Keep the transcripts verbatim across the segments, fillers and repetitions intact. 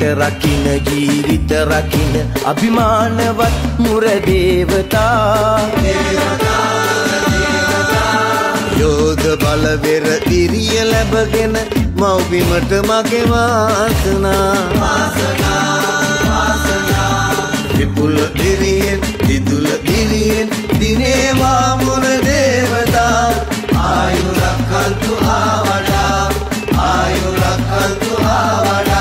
රකින්න ජීවිත රකින්න අභිමානවත් මුර දේවතා යෝධ බල වෙර දිරිය ලැබගෙන මව්බිමට මගේ වාසනා විපුල දිරියෙන් දිදුල දිරියෙන් දිනේවා මුර දේවතා ආයු රක්කන්තු ආවඩා ආයු රක්කන්තු ආවඩා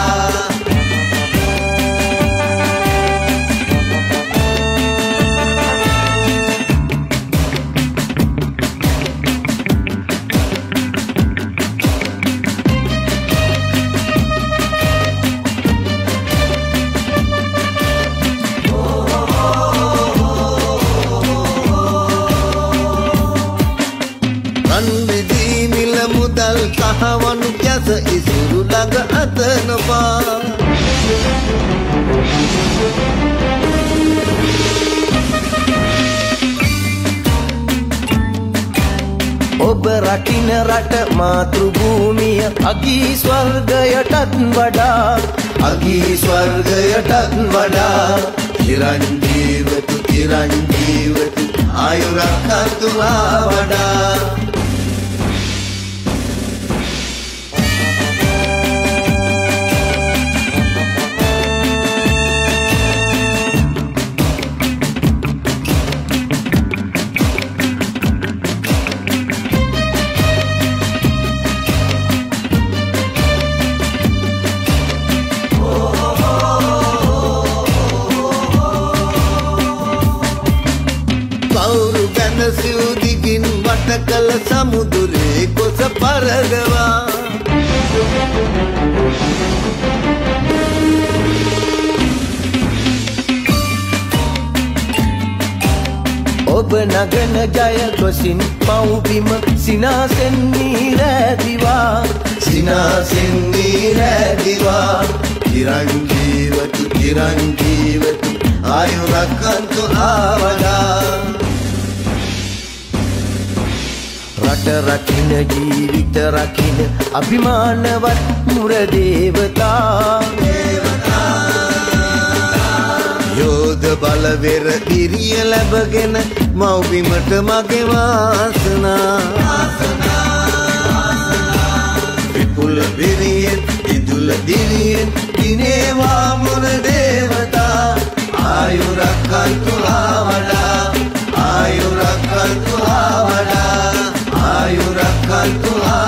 කහවණු කැස ඉසුරු ළඟ අතනවා ඔබ රකින්න රට මාතෘ භූමිය අගී ස්වර්ගයටත් වඩා අගී ස්වර්ගයටත් වඩා චිරංජීවතු චිරංජීවතු ආයුරක්කන්තු ආවඩා සිව්දිගින් වට කළ සමුදුරේ කොස පරදවා ඔබ නගන ජය ගොසින් පව්බිම සිනාසෙන් නීරැදිවා සිනාසෙන් නීරැදිවා චිරංජීවතු චිරංජීවතු ආයු රක්කන්තු ආවඩා රට රකින්න ජීවිත රකින්න අභිමානවත් මුර දේවතා යෝධ බල වෙර දිරිය ලැබගෙන මව්බිමට මගේ වාසනා විපුල දිරියෙන් දිදුල දිරියෙන් දිනේවා මුර දේවතා ආයු රක්කන්තු ආවඩා ආයු රක්කන්තු ආවඩා ආයු රක්කන්තු